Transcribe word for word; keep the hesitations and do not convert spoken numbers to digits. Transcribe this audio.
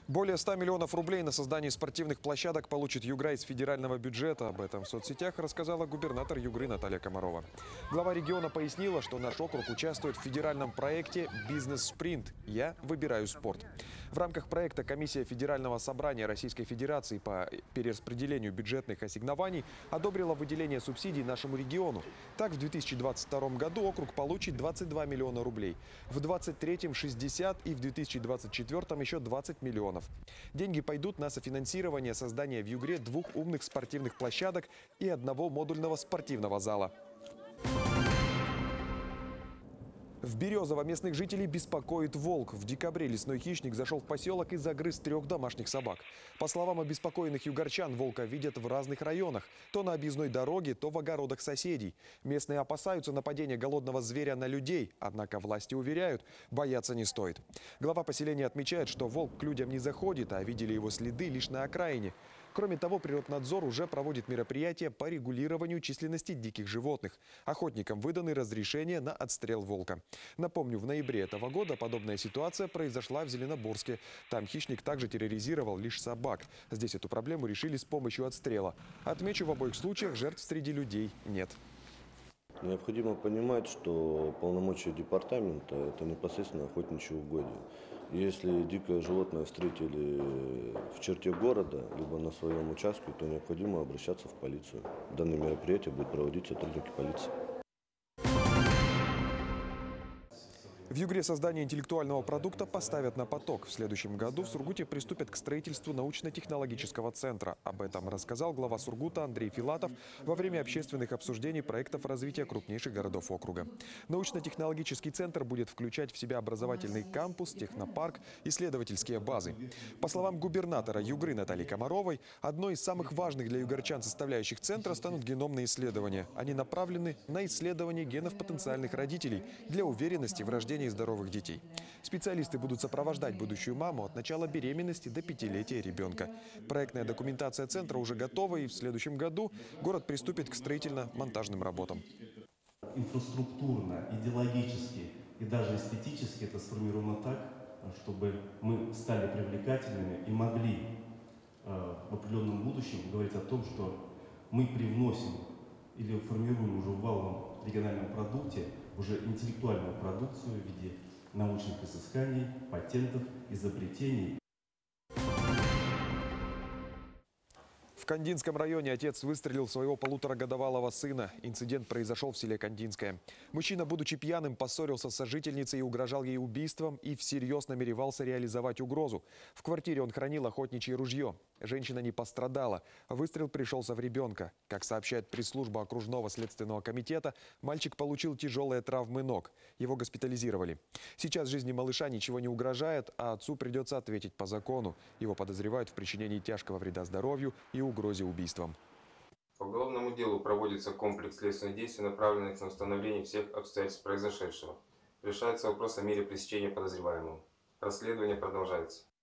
Более ста миллионов рублей на создание спортивных площадок получит Югра из федерального бюджета. Об этом в соцсетях рассказала губернатор Югры Наталья Комарова. Глава региона пояснила, что наш округ участвует в федеральном проекте «Бизнес-спринт. Я выбираю спорт». В рамках проекта комиссия Федерального собрания Российской Федерации по перераспределению бюджетных ассигнований одобрила выделение субсидий нашему региону. Так, в две тысячи двадцать втором году округ получит двадцать два миллиона рублей, в две тысячи двадцать третьем – шестьдесят и в две тысячи двадцать четвёртом еще двадцать миллионов. Деньги пойдут на софинансирование создания в Югре двух умных спортивных площадок и одного модульного спортивного зала. В Березово местных жителей беспокоит волк. В декабре лесной хищник зашел в поселок и загрыз трех домашних собак. По словам обеспокоенных югорчан, волка видят в разных районах. То на объездной дороге, то в огородах соседей. Местные опасаются нападения голодного зверя на людей. Однако власти уверяют, бояться не стоит. Глава поселения отмечает, что волк к людям не заходит, а видели его следы лишь на окраине. Кроме того, Природнадзор уже проводит мероприятия по регулированию численности диких животных. Охотникам выданы разрешения на отстрел волка. Напомню, в ноябре этого года подобная ситуация произошла в Зеленоборске. Там хищник также терроризировал лишь собак. Здесь эту проблему решили с помощью отстрела. Отмечу, в обоих случаях жертв среди людей нет. Необходимо понимать, что полномочия департамента – это непосредственно охотничьи угодья. Если дикое животное встретили в черте города, либо на своем участке, то необходимо обращаться в полицию. Данное мероприятие будет проводить сотрудники полиции. В Югре создание интеллектуального продукта поставят на поток. В следующем году в Сургуте приступят к строительству научно-технологического центра. Об этом рассказал глава Сургута Андрей Филатов во время общественных обсуждений проектов развития крупнейших городов округа. Научно-технологический центр будет включать в себя образовательный кампус, технопарк, исследовательские базы. По словам губернатора Югры Натальи Комаровой, одной из самых важных для югорчан составляющих центра станут геномные исследования. Они направлены на исследование генов потенциальных родителей для уверенности в рождении здоровых детей. Специалисты будут сопровождать будущую маму от начала беременности до пятилетия ребенка. Проектная документация центра уже готова, и в следующем году город приступит к строительно-монтажным работам. Инфраструктурно, идеологически и даже эстетически это сформировано так, чтобы мы стали привлекательными и могли э, в определенном будущем говорить о том, что мы привносим или формируем уже в валовом региональном продукте уже интеллектуальную продукцию в виде научных изысканий, патентов, изобретений. В Кандинском районе отец выстрелил в своего полуторагодовалого сына. Инцидент произошел в селе Кандинское. Мужчина, будучи пьяным, поссорился с сожительницей и угрожал ей убийством и всерьез намеревался реализовать угрозу. В квартире он хранил охотничье ружье. Женщина не пострадала. Выстрел пришелся в ребенка. Как сообщает пресс-служба окружного следственного комитета, мальчик получил тяжелые травмы ног. Его госпитализировали. Сейчас жизни малыша ничего не угрожает, а отцу придется ответить по закону. Его подозревают в причинении тяжкого вреда здоровью и угрозе убийством. По уголовному делу проводится комплекс следственных действий, направленных на установление всех обстоятельств произошедшего. Решается вопрос о мере пресечения подозреваемого. Расследование продолжается.